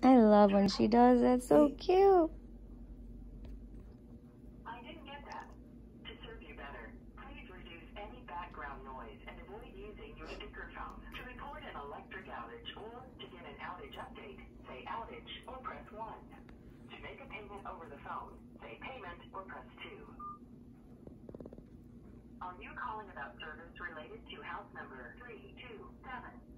I love when she does that. So cute. I didn't get that. To serve you better, please reduce any background noise and avoid using your speakerphone. To report an electric outage or to get an outage update, say outage or press 1. To make a payment over the phone, say payment or press 2. Are you calling about service related to house number 327?